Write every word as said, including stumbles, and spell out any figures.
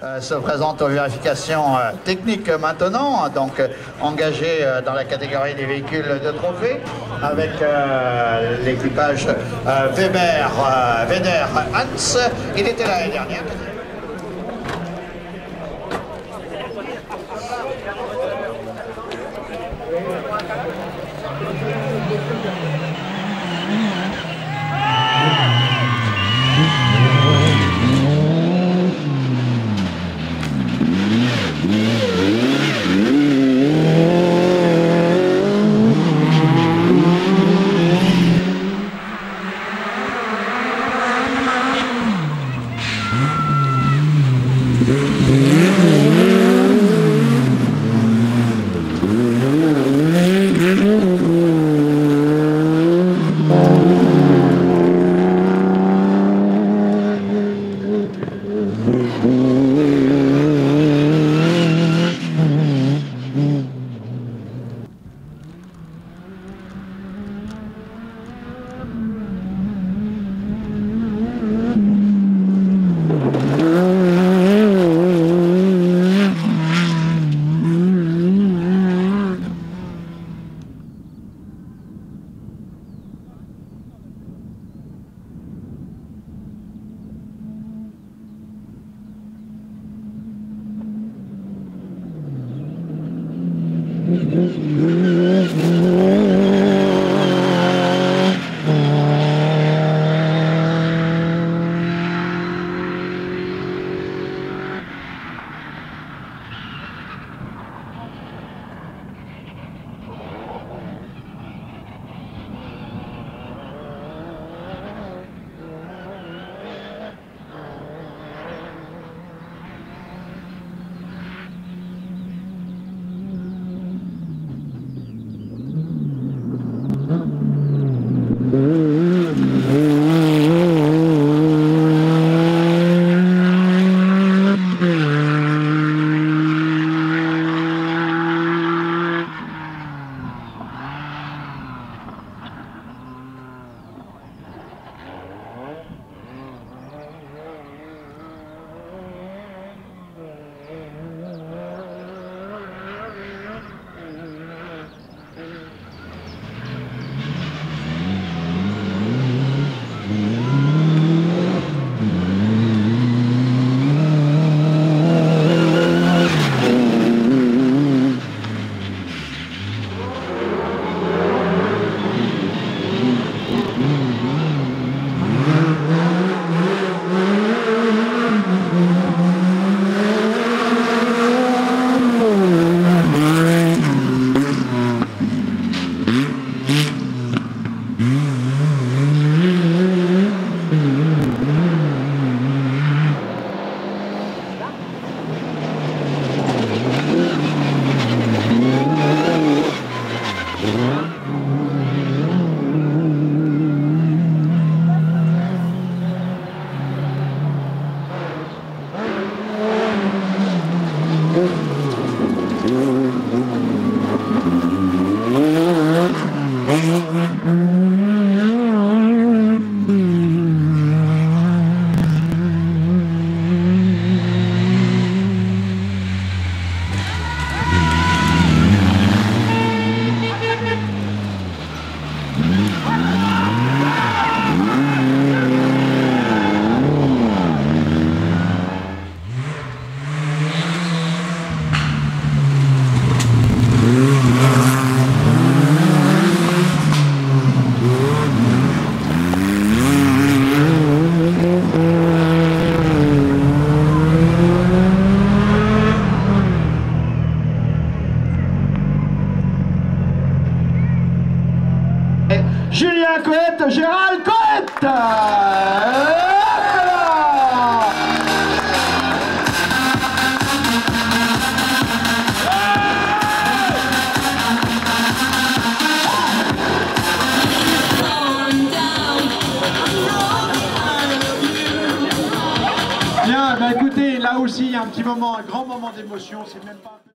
euh, se présente aux vérifications euh, techniques maintenant, donc euh, engagé euh, dans la catégorie des véhicules de trophée avec euh, l'équipage euh, Weber, euh, Weder Hans. Il était là l'année dernière. Julien Coët, Gérald Coët. Bien, bah écoutez, là aussi il y a un petit moment, un grand moment d'émotion, c'est même pas...